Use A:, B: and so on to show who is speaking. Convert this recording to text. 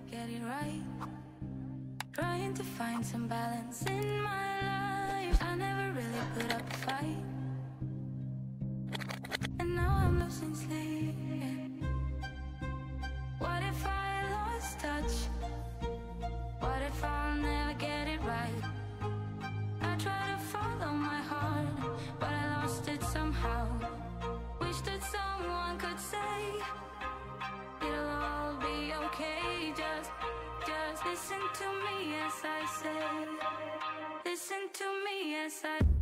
A: get it right. Trying to find some balance in my life. I never really put up a fight, and now I'm losing sleep. What if I lost touch? What if I'll never get it right? I try to follow my heart, but I lost it somehow. Wish that someone could say it'll all be okay. Just listen to me as I say. Listen to me as I